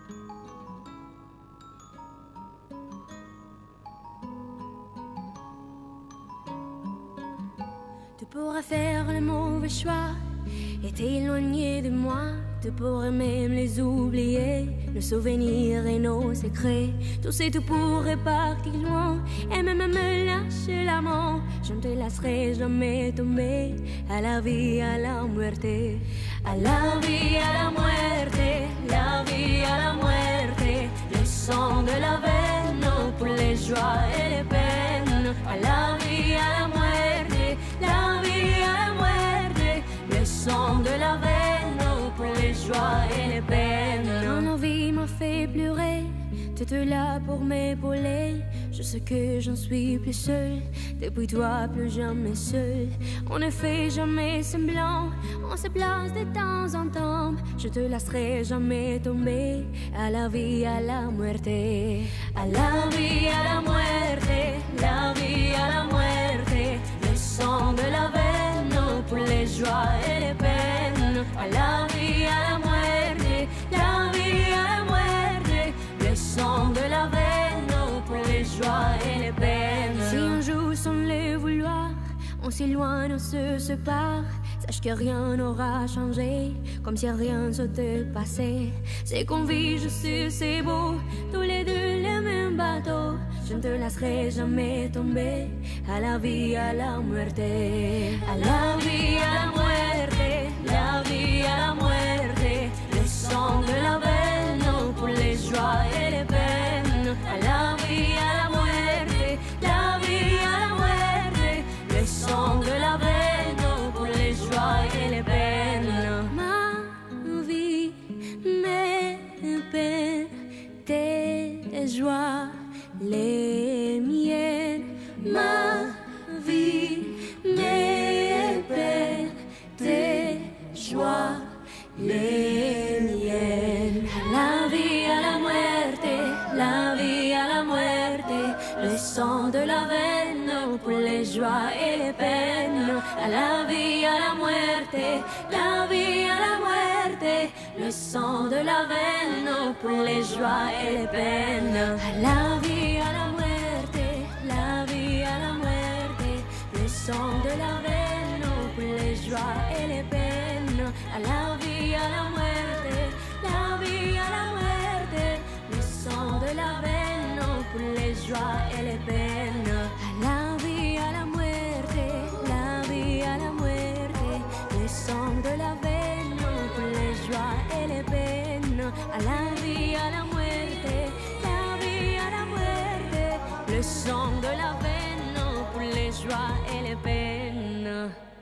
Tu pourras faire le mauvais choix et t'éloigner de moi. Tu pourrais même les oublier, nos souvenirs et nos secrets. Tout pourrait partir loin et même me lâcher la main. Je ne te laisserai jamais tomber à la vie, à la muerte. A la vie, à la muerte, la vie, à la muerte. Le sang de la veine pour les joies et les peines. A la vie, à la muerte, la vie, à la muerte. Le sang de la veine pour les joies et les peines. Quand la vie m'a fait pleurer, tu étais là pour m'épauler. Je sais que j'en suis plus seule, depuis toi plus jamais seule. On ne fait jamais semblant, on se place de temps en temps. Je te laisserai jamais tomber à la vie, à la muerte. A la vie, à la muerte, la vie, à la muerte. Le sang de la veine pour les joies et les peines. A la vie, à la muerte, la vie, à la muerte. Le sang de la veine pour les joies et les peines. Si un jour sans le vouloir, on s'éloigne, on se sépare, sache que rien n'aura changé, comme si rien s'était passé. C'est qu'on vit, je sais, c'est beau, tous les deux le même bateau. Je ne te laisserai jamais tomber à la vie, à la muerte. A la vie, à la muerte, la vie, à la muerte. Le sang de la veine pour les joies et les peines. A la vie, à la muerte, la vie, à la muerte. Le sang de la veine pour les joies et les peines. Ma vie, mes peines, tes joies, les miennes. Ma vie, mes peines, tes joies, les miennes. La vie, à la muerte, la vie, à la muerte. Le sang de la veine pour les joies et les peines. A la vie, à la muerte, la vie, à la muerte. Le sang de la veine pour les joies et les peines. A la vie, à la muerte, la vie, à la muerte. Le sang de la veine pour les joies et les peines. A la vie, à la muerte, la vie, à la muerte. Le sang de la veine pour les joies et les peines. A la vie, à la muerte, la vie, à la muerte. Le sang de la veine pour les joies et les peines. A la vie, à la muerte, la vie, à la muerte. Le sang de la veine pour les joies et les peines.